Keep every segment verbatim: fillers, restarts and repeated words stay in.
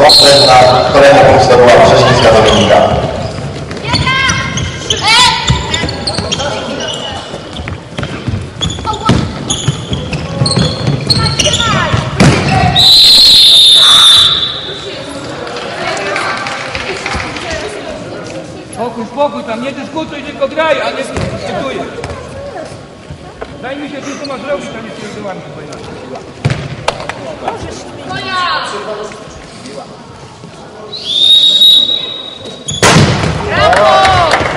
Brzeżna, kolejny punkt zdobyła Brzeźnicka Dominika. Spokój, spokój, tam nie dyskutuj, tylko graj, a nie dyskutuj. Daj mi się, ty co masz robić, a nie pierdolami chyba inaczej. Brawo!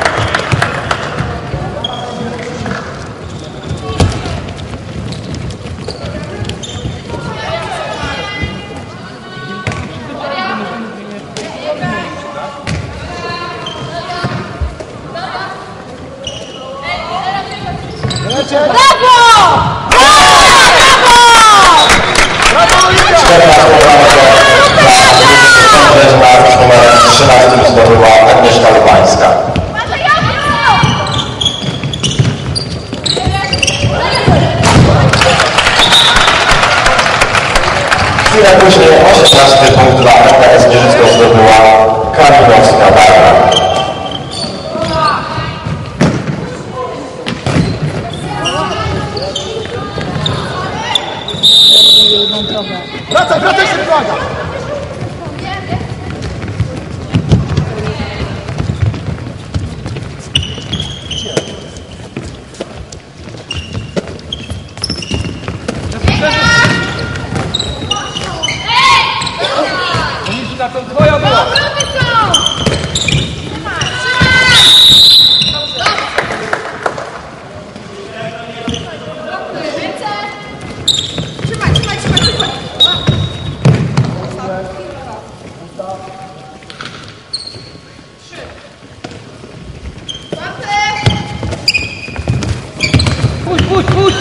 Brawo! Brzeżna z numerem trzynastym zdobyła Agnieszka Lubańska. Chwilę później osiemnasty punkt dla M K S Giżycko zdobyła Kamilowska Barbara. Wracaj, wracaj się, błaga! Na to twoja była! Trzymaj, trzymaj, trzymaj, trzymaj. Trzy. Czwarty. Puść, puść, puść!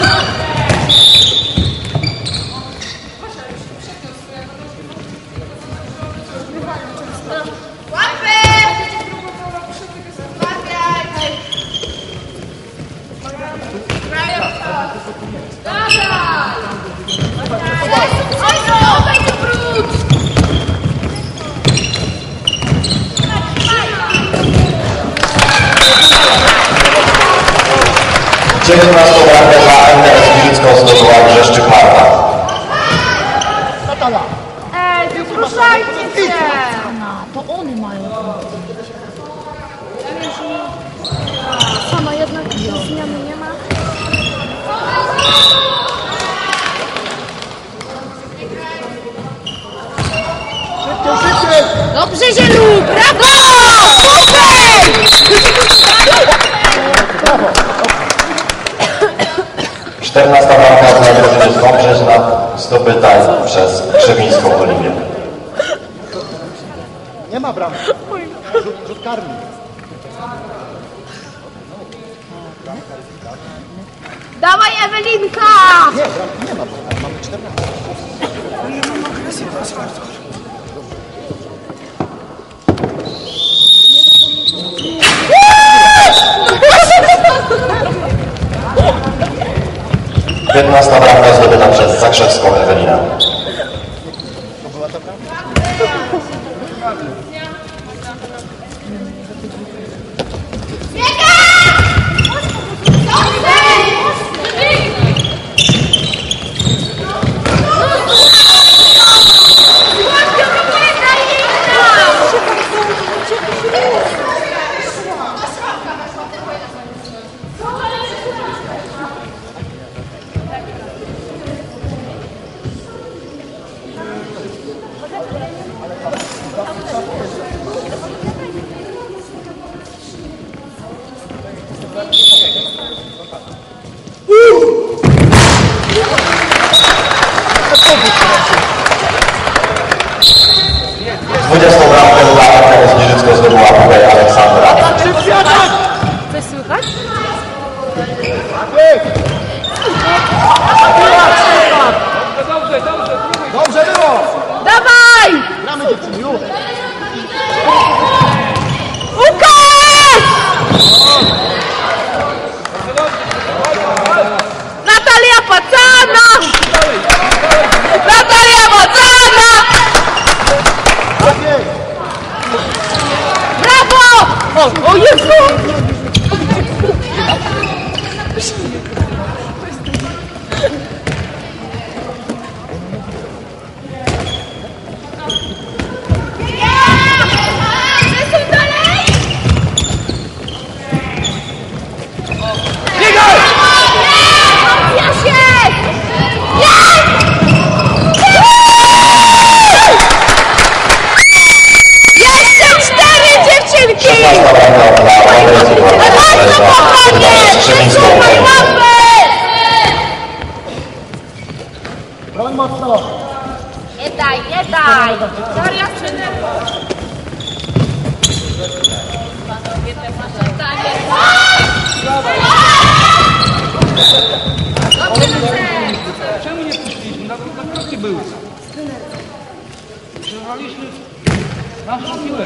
dziewiętnastą bramkę dla M K S Giżycko zdobyła Grzeszczyk Marta. Natala! Ej, wyproszajcie się! To one mają. Sama jednak zmiany nie ma. Szybciej, szybciej! Dobrze, Zielu! Brawo! Super! Brawo! czternasta bramka dla drużyny z Brzeżna zdobyta przez Krzewińską Oliwię. Nie ma bramki. Rzut, rzut karny. Dawaj, Ewelinka! Nie, bramki nie ma. Mamy czternaście. piętnasta bramka zdobyta przez Zakrzewską Ewelinę. To była ta bramka? dwudziestą bramkę dla M K S Giżycko zdobyła tutaj Aleksandra. Coś słychać? Dobrze, dobrze, dobrze! Dobrze było! Dawaj! Gramy dziewczyny, już! Łukasz! Natalia Pacana! Natalia Pacana! O Jezu! Broń mocno! Nie daj, nie daj! Daria Szynerko! Czemu nie puściliśmy? Na, na kroki były. Przerwaliśmy naszą piłę.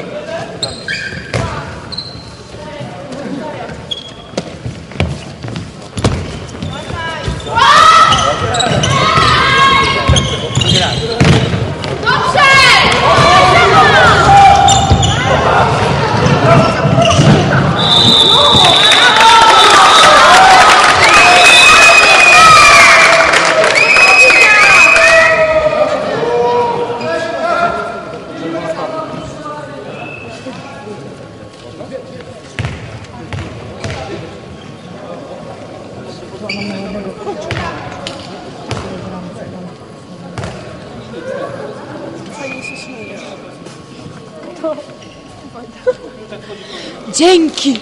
Dzięki!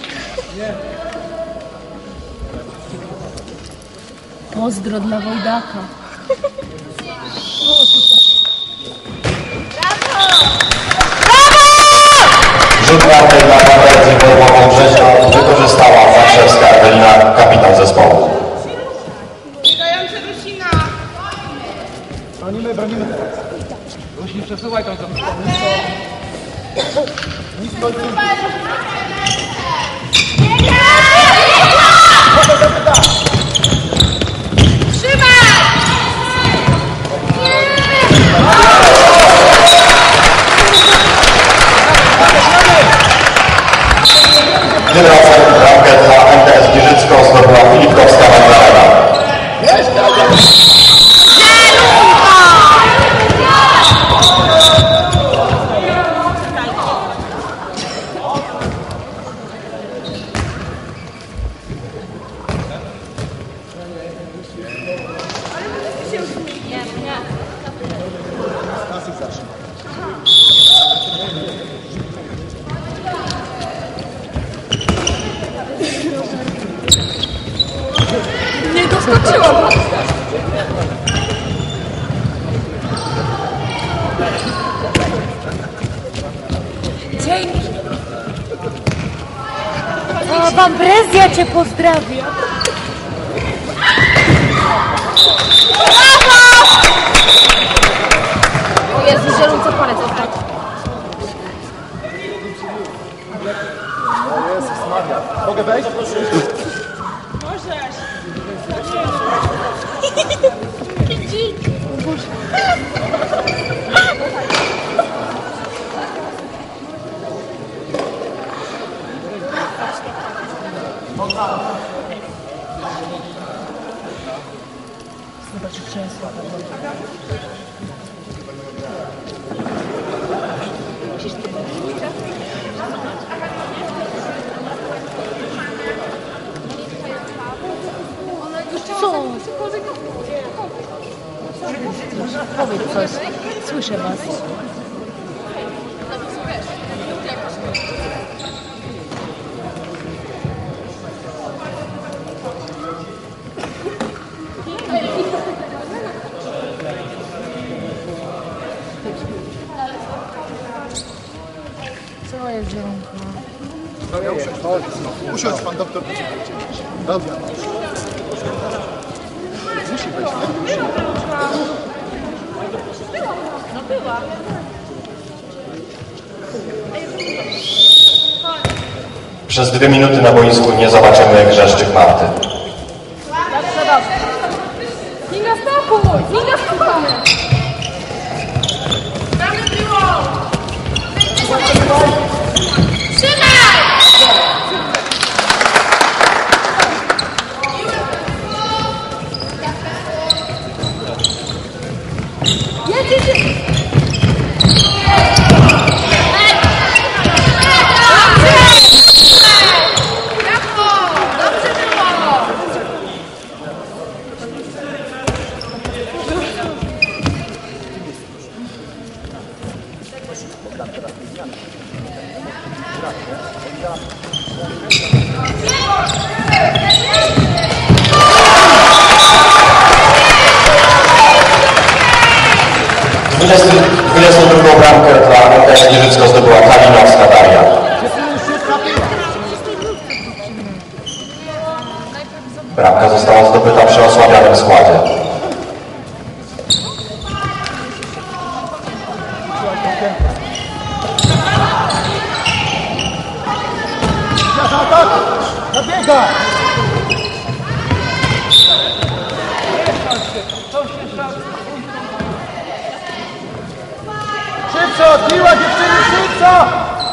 Pozdro dla Wojdaka. Rzut karny dla Kawalercy Wojwową Brzeźno wykorzystała Warszawska Ewelina, kapitan zespołu. Biegający Rusina! Bronimy, bronimy. Rusi, przesuwaj tam to. Nisko, nisko. Wyrocem bramkę dla M T S Giżycko zdobyła Filipkowska-Magdalena. Klasik zacznie. Nie doskoczyłam! Dzięki! O, Bambrezja cię pozdrawia! O Jezu, zielonce palec oddać. O Jezus Maria. Mogę wejść? Co? Powiedz coś. Słyszę was. Co jest zielonka? Chodź, usiądź pan doktor. Dobra. Musi wejść, nie? Musi. No była. Przez dwie minuty na boisku nie zobaczymy grzeszczyk Marty. Dobrze, dobrze. Ninga, spokój! Ninga, spokój! Damy piłą! Trzymaj! dwudziestą drugą bramkę dla M K S Giżycko zdobyła Kalinowska Daria. Bramka została zdobyta przy osłabionym składzie. Zabiega! Szybko, piła dziewczyny, szybko!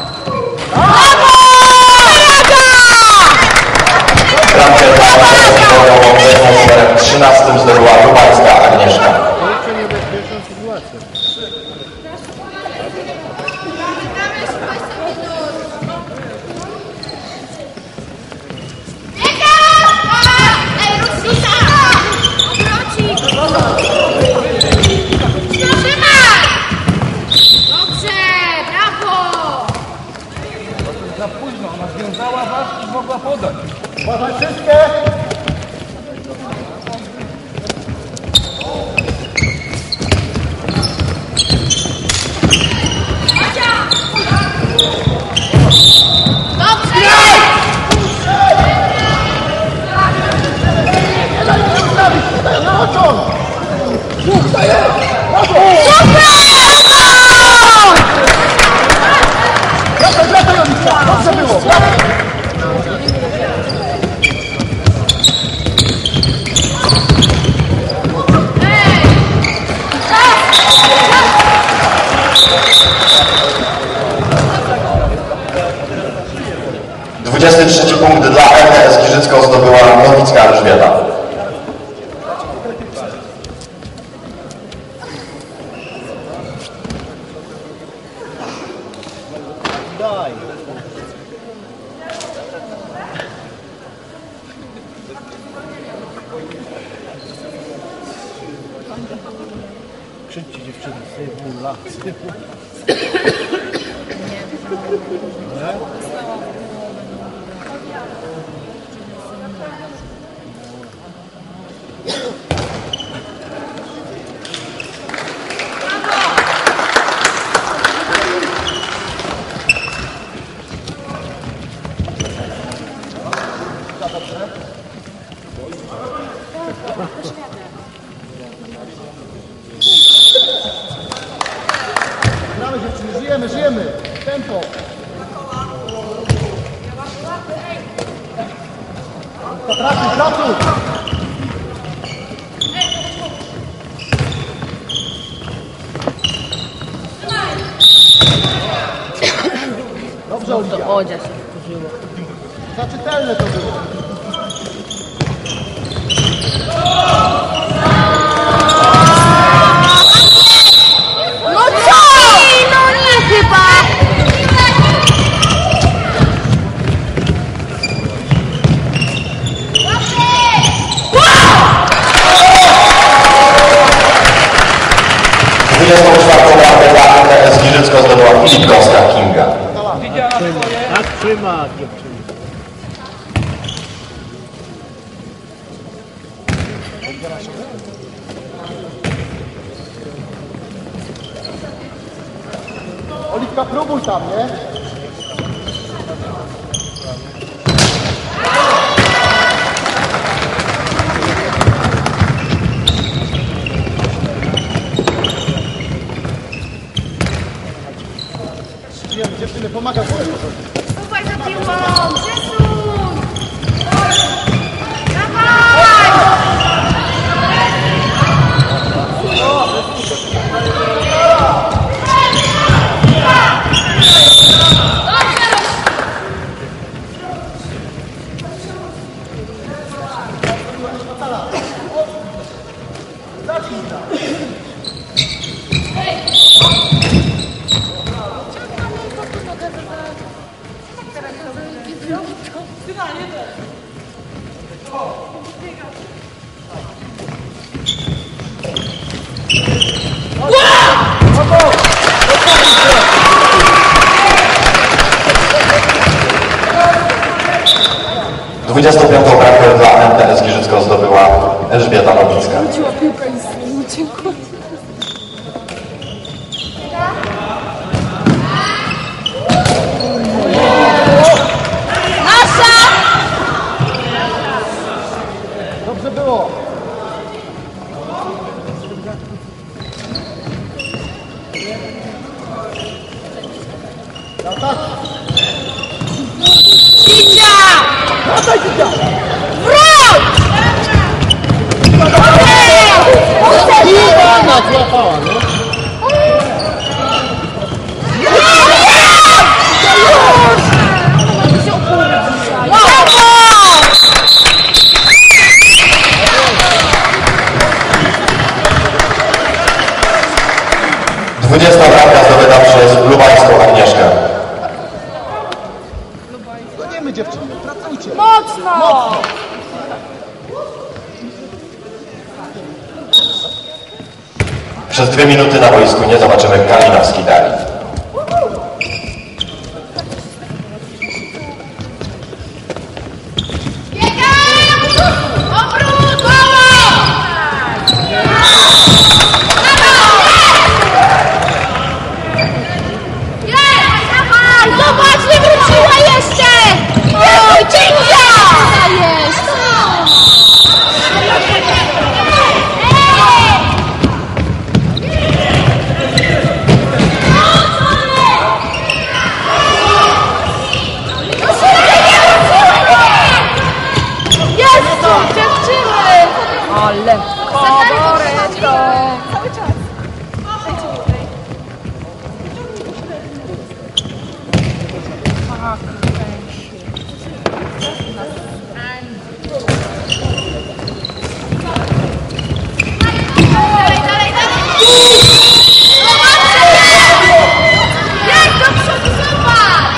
Bramkę dla M K S w trzynastym zdobyła Lubajska Agnieszka. Za późno, ona związała was i mogła podać. Uważaj wszystkie! Dobrze było, brawo! dwudziesty trzeci punkt dla M K S Giżycko zdobyła Nowicka Elżbieta. Daj! Krzyczcie dziewczyny, cebula, cebula. Nie? Gramy dziewczyny, żyjemy, żyjemy! Tempo! Pracuj, pracuj! Dobrze, Oliwia. To Odzia się wkurzyło. Za czytelne to było. No co? No nie chyba! dwudziestą czwartą bramkę dla M K S Giżycko zdobyła Filipkowska Kinga. Widziała swoje? Tak trzyma dziewczyny. Oliwka, próbuj tam, nie? Żyjemy, dziewczyny, pomagam sobie. Uwaj za piłą! Przesuń! Dawaj! dwudziestą piątą bramkę dla M T S Giżycko zdobyła Elżbieta Nowicka. Wróciła piłka i uciekła. Nasza! Dobrze było. Tak, tak. Cicia! Wracaj, Cicia! Wróć! Iwana złapała, nie? dwudziesta bramka zdobyta przez lubańską Agnieszkę. Goniemy dziewczyny, pracujcie. Mocno! Przez dwie minuty na boisku nie zobaczymy Kalinowski Dali. Zobacz, nie wróciła jeszcze! Oj, Cicia! Jest! Jest! Dziewczyny! Ale Kodoreto! Cały czas. Dalej, dalej, dalej! Jest do przodu, zobacz!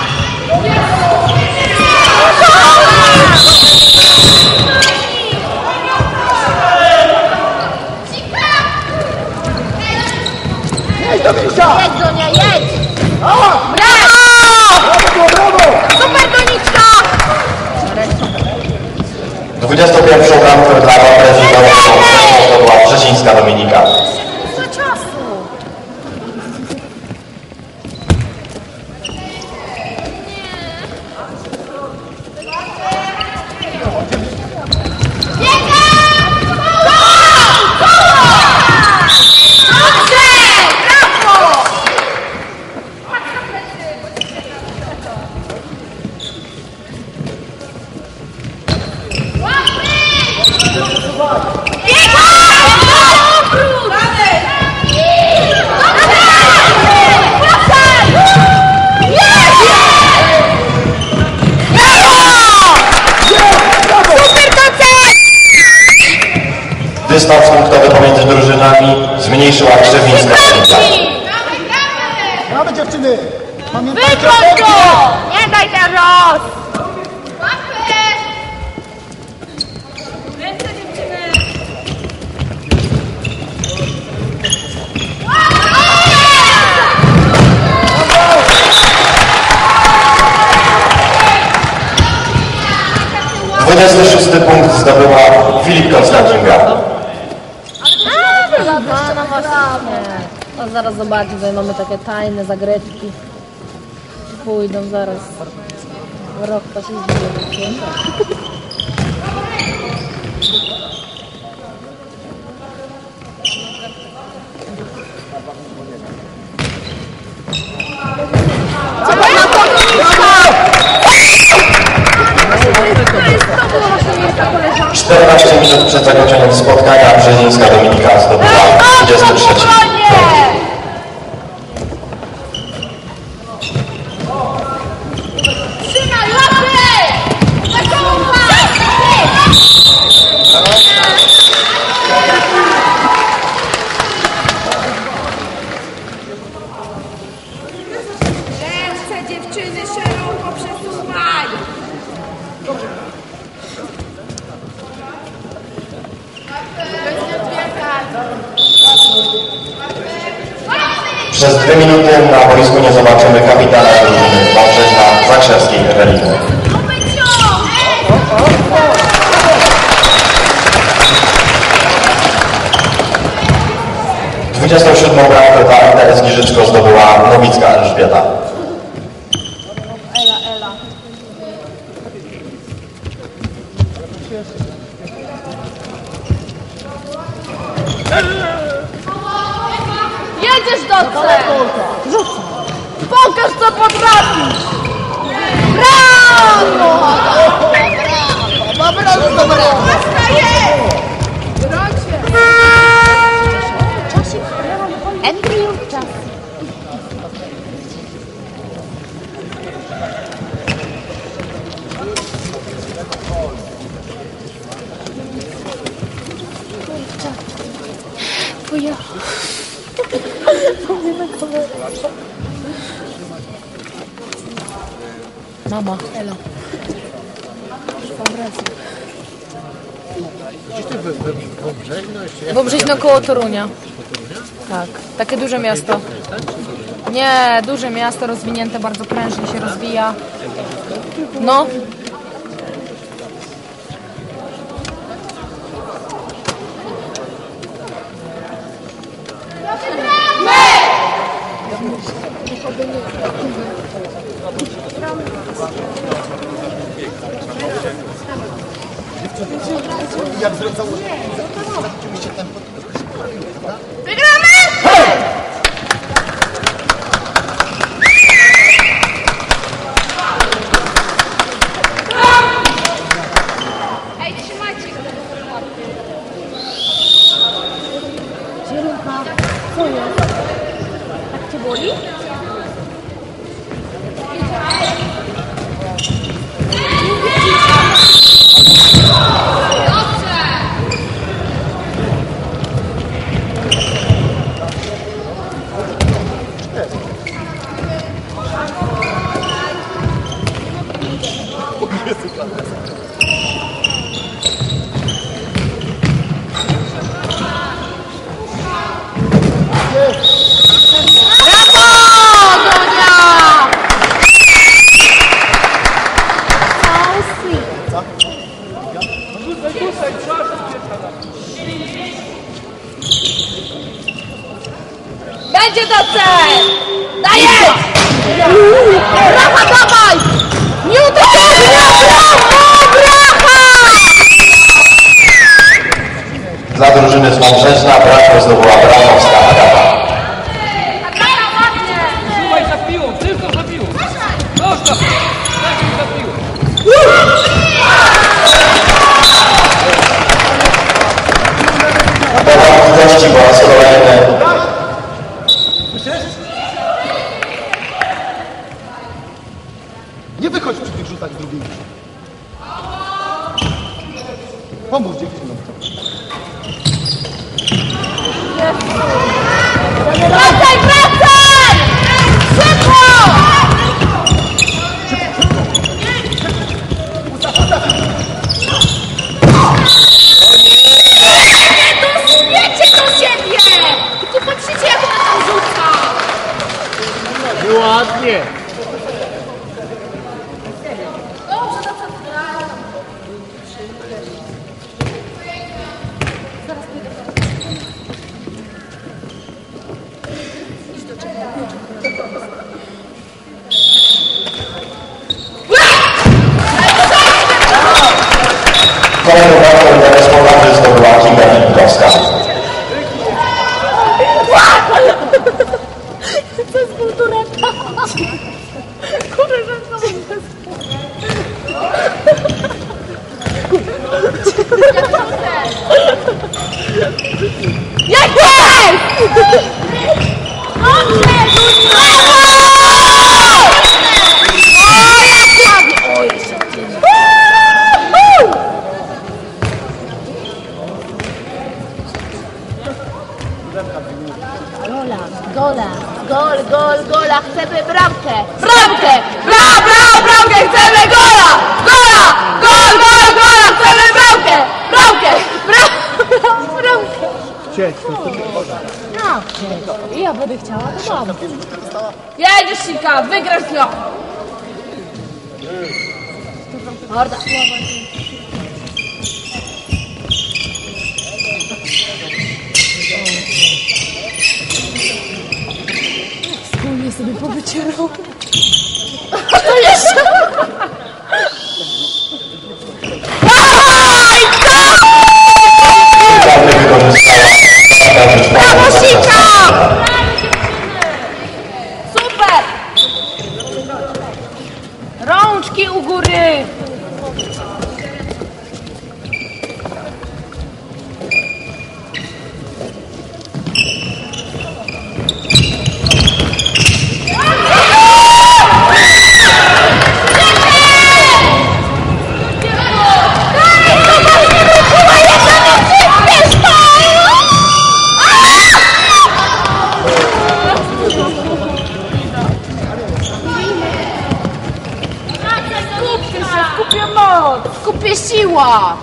Jedź do Misia! Jedź do niej, jedź! Ała! Brawo! Brawo, brawo! Super, Doniczka! dwudziestą pierwszą bramkę dla Wamprezy to była Brzezińska Dominika. Za czasu! Dystans punktowy pomiędzy drużynami zmniejszyła Krzewińska Krynica. Mamy dziewczyny! Pamiętajcie o Wychodź go! tempie! Nie daj teraz! Ręce dziewczyny! dwudziesty szósty punkt zdobyła Filip Konstantinga. A, no właśnie. No zaraz zobaczysz, że mamy takie tajne zagreczki. Pójdą zaraz. Rok to się zbije. czternaście minut przed zakończeniem spotkania Brzezińska Dominika zdobyła dwudziesty trzeci punkt. Trzymaj łapy! Ręce dziewczyny szeroko przesuwaj! Przez dwie minuty na boisku nie zobaczymy kapitana drużyny Wałbrzyźna Zakrzewskiej Eweliny. Oby ciąg! dwudziestą siódmą bramkę dla N T S Giżycko zdobyła Nowicka Elżbieta. Ela, Ela. Jedziesz do celu! Pokaż, co potrafisz! Brawo! Brawo, brawo, brawo! Andrew, czas. Mama, Ela. Wąbrzeźno koło Torunia. Tak, takie duże miasto. Nie, duże miasto, rozwinięte, bardzo prężnie się rozwija. No. Jak zwracało się tempo. Wygramy! Ej, trzymajcie go. Zielonka, co jest? Tak cię boli? Będzie do cel! Dajesz! Bracha, dawaj! Nie uderzysz! Bracha! Bracha! Dla drużyny z Wąbrzeźna bramkę zdobyła Bramowska Agata. Agata, ładnie! Trzymaj za piłą, tylko za piłą. Zostaw! Dajcie za piłą. Powołał gości po raz kolejny. Nie wychodź przy tych rzutach drugiej. Pomóż dziewczynom. Wracaj, wracaj! Szybko! Wiecie do siebie! Tylko patrzycie, jak ona tam rzuca! Ładnie. Kolejną bramkę dla Respondenty zdobyła Kinga Filipkowska. To jest kultureta. Koleżanka mam zespół. Jak jest! Dobrze! Brawo! O, jak ładnie! O, jeszcze Gola, gola, gol, gol, gola, chcemy bramkę. Bramkę! Bra, bra, bramkę! Chcemy gola! Gola! Gol, gol, gola! Chcemy bramkę! Bramkę! Bra, bramkę! Siedź, to jest No, ja będę chciała, to mam. Jedziesz, Sika! Wygrasz z nią! Morda. sobie powycierał. A to jeszcze! Aj, to! Brawo, Sika! Super! Rączki u góry! Skupię moc! Skupię siła!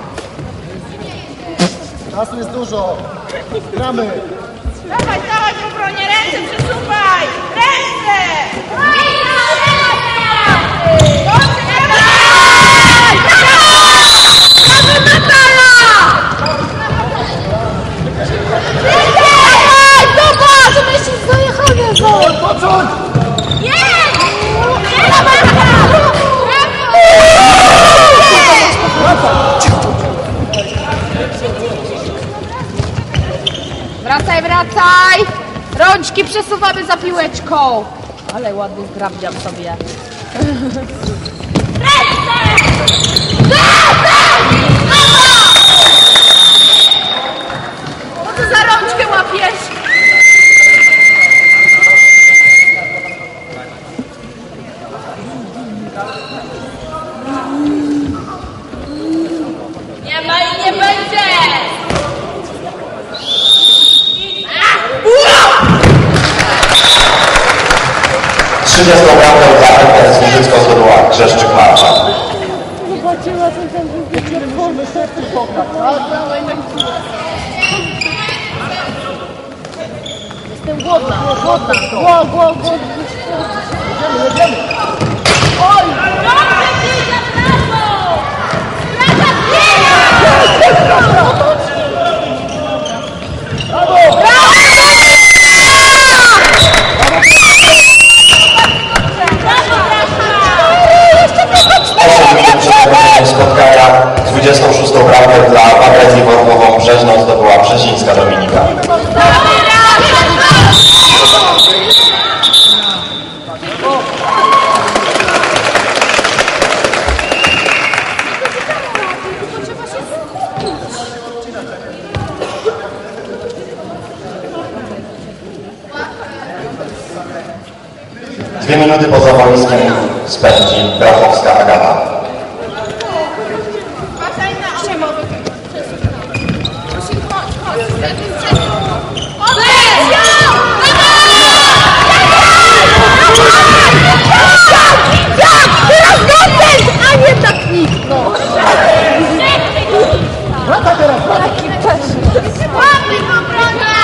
Czasu jest dużo. Gramy. Dawaj, dawaj w obronie, ręce przesuwaj! Ręce! Dawaj, Natala! Dawaj, zobacz, myślisz, zajechane są! Począć! Jest! Wracaj, wracaj! Rączki przesuwamy za piłeczką! Ale ładny zgrabdziam sobie. No to za rączkę łapiesz! Nie ma i nie będzie! trzydziestą bramkę dla N K S Giżycko zdobyła Grzeszczyk Marta. Zobaczyła, co tam wybiegnie czerwony, serce poka. Jestem głodna, głodna, głodna, głodna, głodna. Jedziemy, jedziemy. Oj! Dobrze, ty za prawo! Prawa zmienia! osiem minut przed końcem spotkania dwudziestą szóstą bramkę dla Magazji Wormową Brzeźną zdobyła Brzezińska Dominika. Dwie minuty poza boiskiem spędzi Grafowska Agata. Uważaj na osiemowy. Chodź, chodź. Teraz dostęp, a nie tak nikt, no. Wracaj teraz, wracaj. Łapy w obronę!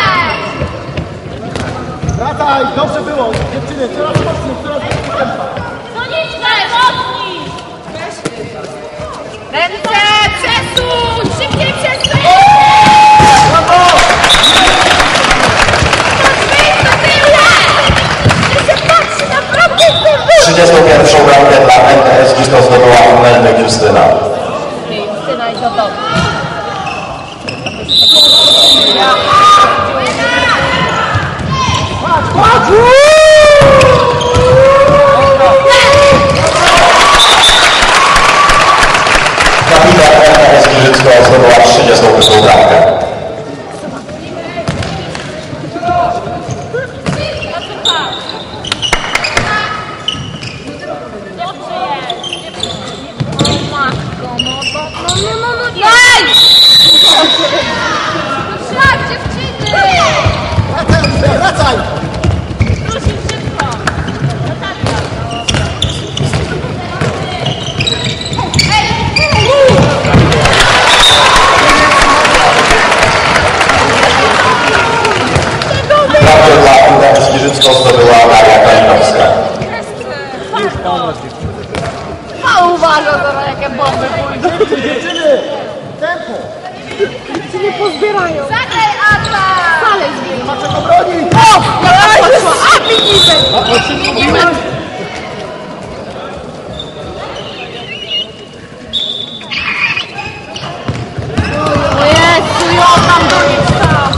Wracaj, dobrze było. Dziewczyny, coraz mocniej, coraz mocniej tempa. Soniczka, mocniej! Ręce, przesuń! Szybciej przesuń! Brawo! trzydziestą pierwszą bramkę dla N K S Giżycko zdobyła Melnyk Justyna. Justyna i do domu. Kapitan N K S Giżycko zdobyła trzydziestą pierwszą bramkę. Szlak, dziewczyny! Wracaj, wracaj. Proszę szybko! Natalia! Bramkę dla N K S Giżycko zdobyła Daria Kalinowska. A uważa, zaraz jakie bomby pójdą. Dziewczyny, tempo. Się nie pozbierają. Zagraj atak! Salę zbierają. ma czego bronić! O! Dawaj, wyszła! A, widzimy! Widzimy! O Jezu, jo, tam do nich stał!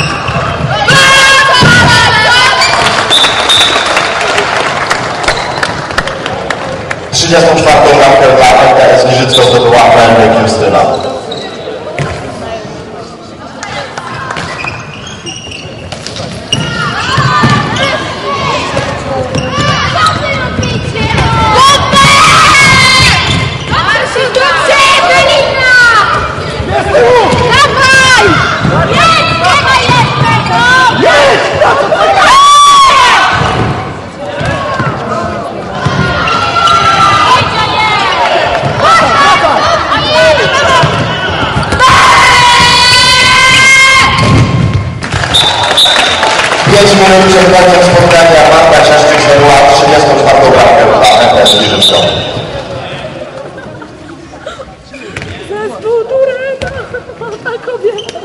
trzydziestą czwartą bramkę dla P K S Giżycko zdobyła Henryk Justyna. pięć minut przed końcem spotkania Marta Ciaszczyk zdobyła trzydziestą czwartą bramkę dla P K S Giżycko. Zespół Tureta! Ta kobieta!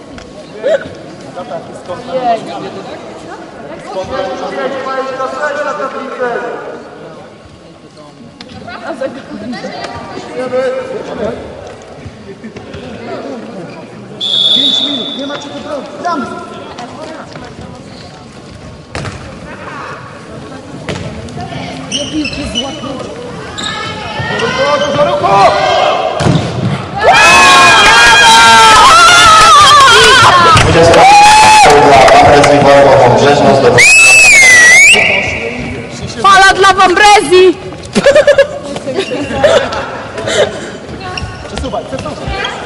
pięć minut, nie ma czego bronić. Gramy! Dużo ruchu! dwudziestą dla Wambrezji Wormową Brzeżno zdobyła. Fala dla Wambrezji! Przesuwaj, przesuwaj.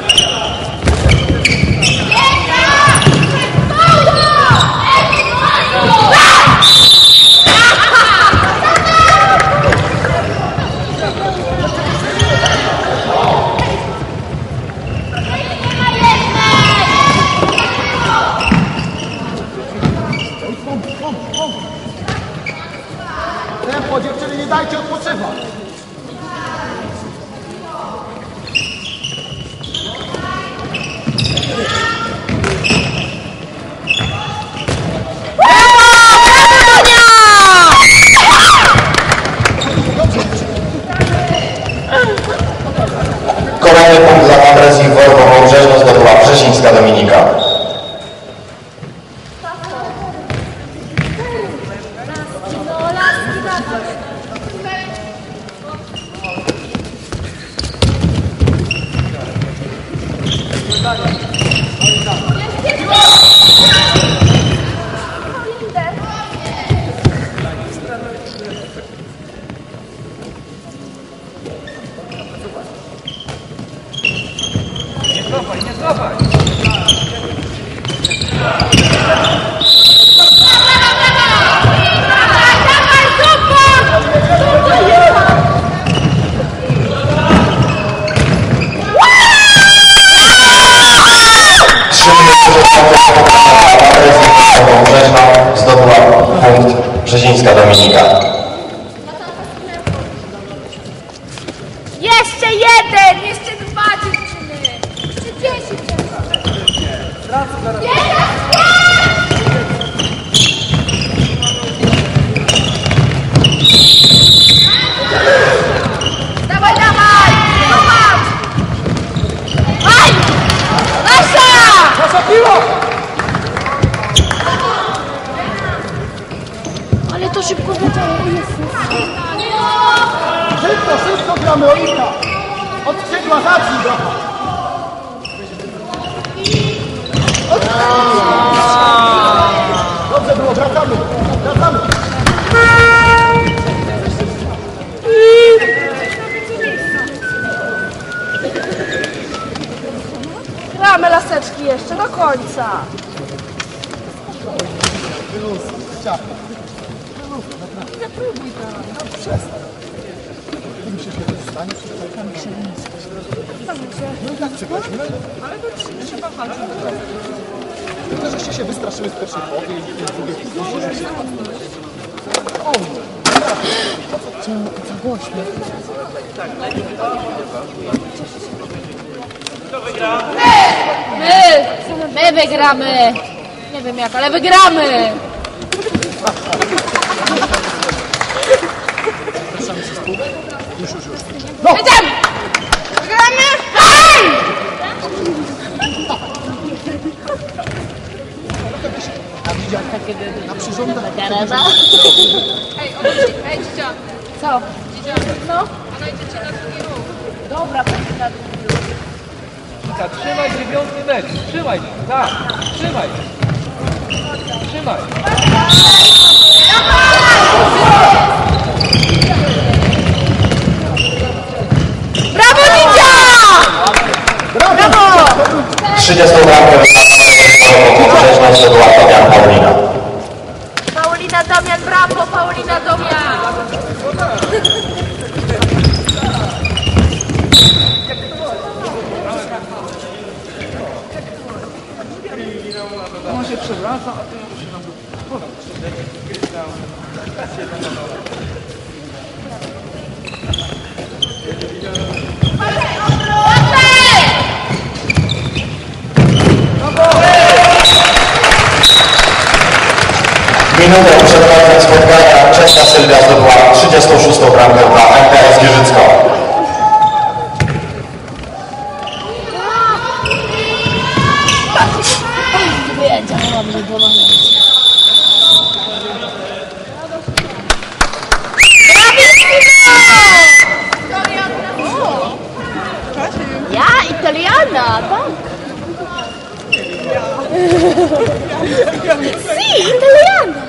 Tempo, dziewczyny, nie dajcie odpoczywać. Kolejny punkt dla Wambrezji Wormową Brzeżno zdobyła Przesińska Dominika. Nie cofaj, nie cofaj! trzy minuty Wambrezji Wormową Brzeżno zdobyła punkt Przesińska Dominika. Jeszcze jeden! Jeszcze dwa dziewczyny! Jeszcze dziesięć! Dawaj, dawaj! Zobacz! Aj! Nasza! Nasza piła! Ale to szybko zaczęło, o Jezus! Szybko, szybko gramy, Olika! Od skrzydła zacznij trochę! Dobrze było, wracamy! Wracamy! Gramy laseczki jeszcze do końca! Tylko żeście się wystraszyły w pierwszej połowie i w drugiej połowie. Za głośno. My! My wygramy! Nie wiem jak, ale wygramy! Jedziemy! Wygramy! Hej! Na przyrządach Ej, obudź, ej, dzidzia. Co? No? Ona idzie cię na drugi ruch. Dobra, będzie na drugi ruch. Tak, trzymaj dziewiąty mecz. Trzymaj, tak, trzymaj. Trzymaj. Brawo, dzidzia! Brawo! trzydziestą bramkę dla Brzeżna zdobyła Tomian Paulina. Paulina Domian, brawo, Paulina Domian! On się przewraca, a ty się nam Minutę przed końcem spotkania Czeska Sylwia zdobyła trzydziestą szóstą bramkę dla M K S Giżycko. Wyjedziemy, dobrze, dwoma. Ja, Italiana, tak. Si, Italiana.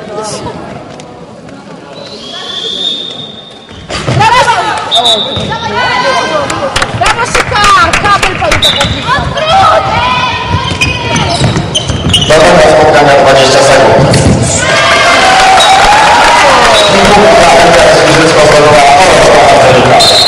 Brawo! Brawo, Szyka! Kabel powinien Odwrót! Do końca spotkania dwadzieścia sekund. I punkt dla M K S Giżycko zdobyła Orosława Zelika.